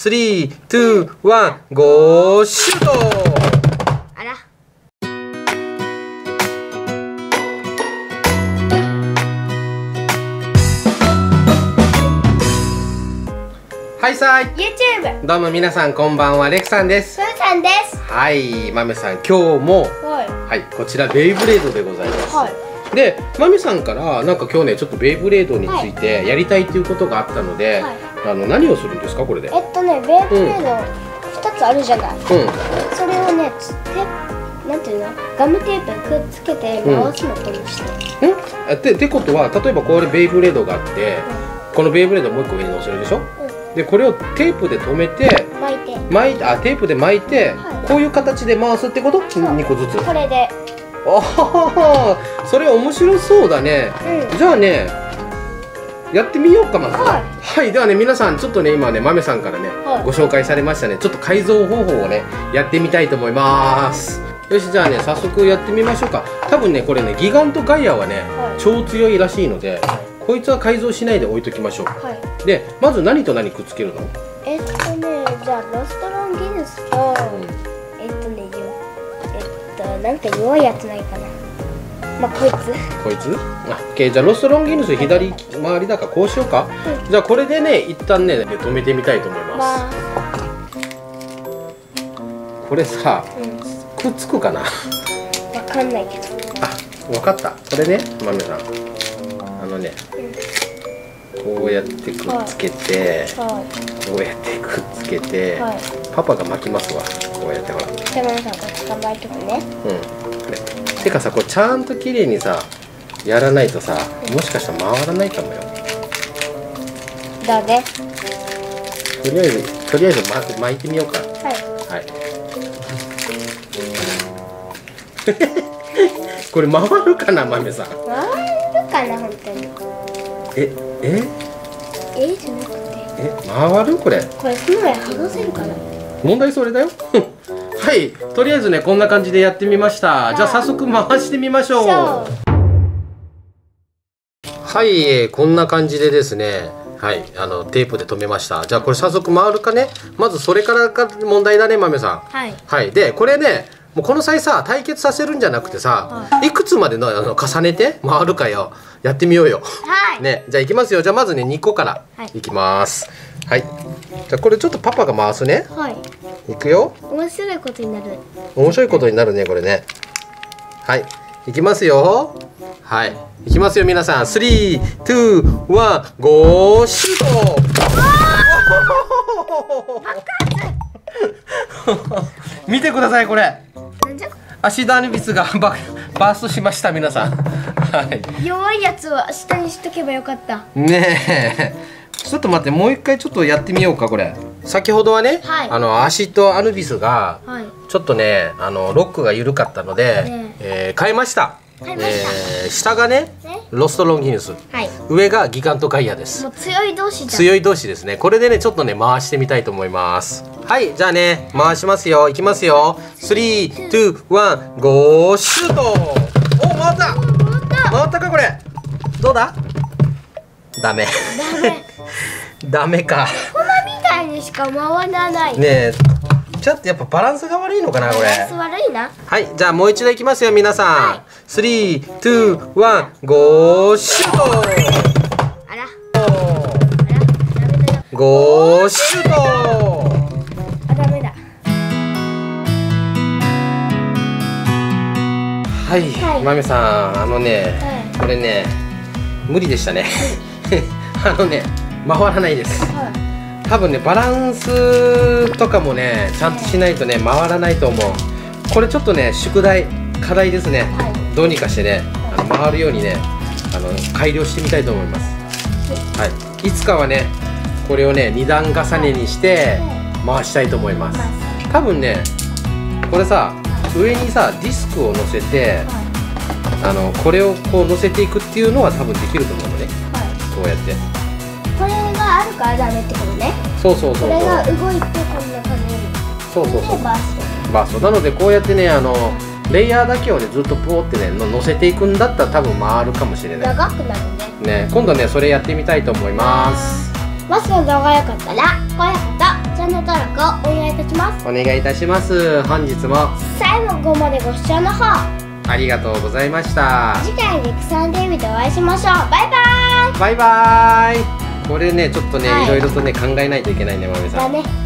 3、2、1、ゴーシュート。 あら。 はいさい。 YouTube。 どうも皆さんこんばんは、レクさんです。 ふーさんです。 はい、まめさん今日もはい、こちらベイブレードでございます。 はい。 で、まめさんからなんか今日ねちょっとベイブレードについてやりたいっていうことがあったので、何をするんですかこれで？ ベイブレード2つあるじゃない。それをね、なんていうの、ガムテープくっつけて回すのこにして。 ってことは、例えばこれベイブレードがあって、このベイブレードをもう一個上に乗せるでしょ。でこれをテープで留めて巻いてテープで巻いて、こういう形で回すってこと？ 2 個ずつ。 これで。 あは、それ面白そうだね。じゃあね、やってみようかまず。はい、ではね皆さんちょっとね今ねまめさんからねご紹介されましたね。ちょっと改造方法をねやってみたいと思います。よし、じゃあね早速やってみましょうか。多分ねこれねギガントガイアはね超強いらしいので、こいつは改造しないで置いときましょう。でまず何と何くっつけるの？ じゃあロストロンギヌスとなんか弱いやつないかな。まあこいつ。じゃあロストロンギヌス左回りだからこうしようか。じゃあこれでね一旦ね止めてみたいと思います。これさ、くっつくかな。わかんないけど。 わかった。これねまめさん、こうやってくっつけて、こうやってくっつけて、パパが巻きますわ。こうやってほら。 じゃあママさんこれ捕まえとくね。 てかさ、これちゃんと綺麗にさやらないとさ、もしかしたら回らないかもよ。 だね。 とりあえず巻いてみようか。はい。これ回るかな、まめさん。 回るかな、本当に。じゃなくて。 回るこれ。 これその上剥がせるかな。 問題それだよ。はい、とりあえずねこんな感じでやってみました。じゃあ早速回してみましょう。はい、こんな感じでですね、はい、テープで留めました。じゃあこれ早速回るかね。まずそれからが問題だね、まめさん。はい、でこれねもうこの際さ対決させるんじゃなくてさ、いくつまでの重ねて回るかよやってみようよ。ね、じゃあいきますよ。じゃあまずね2個からいきます。はい。じゃあこれちょっとパパが回すね。いくよ。 面白いことになる。 面白いことになるねこれね。はい。いきますよ。はい。いきますよ皆さん。3、2、1、ゴーシュート。見てくださいこれ。アシドアヌビスがバーストしました皆さん。はい。 弱いやつは下にしとけばよかった。 ねえ。ちょっと待って、もう一回ちょっとやってみようかこれ。先ほどはね、アシドアヌビスがちょっとねロックが緩かったので、変えました。下がねロストロンギヌス、上がギガントガイアです。 もう強い同士ですね。これでねちょっとね回してみたいと思います。はい、じゃあね回しますよ。いきますよ。3、2、1、ゴーシュート。お、回ったかこれ。どうだ？ダメダメか。 粉みたいにしか回らないねえ。ちょっとやっぱバランスが悪いのかなこれ。 バランス悪いな。はい、 じゃあもう一度いきますよ皆さん。3、2、1、ゴーシュート。 あら。 ゴーシュート。 ダメだ。 はい、まめさんこれね無理でしたね。回らないです。多分ねバランスとかもねちゃんとしないとね回らないと思う。これちょっとね課題ですね。どうにかしてね回るようにね改良してみたいと思います。はい、いつかはねこれをね2段重ねにして回したいと思います。多分ねこれさ上にさディスクを乗せてこれをこう乗せていくっていうのは多分できると思うのね。こうやってこれがあるからダメってことね。 そうこれが動いてこんな感じに。バーストなのでこうやってねレイヤーだけをねずっとポーってね乗せていくんだったら多分回るかもしれない。 長くなるね。 今度ねそれやってみたいと思います。 もしの動画が良かったら高評価とチャンの登録をお願いいたします。 お願いいたします。本日も最後までご視聴の方ありがとうございました。 次回レクサン TV でお会いしましょう。バイバーイ。 バイバーイ。これねちょっとね、いろいろとね考えないといけないね、まめさん。 だね。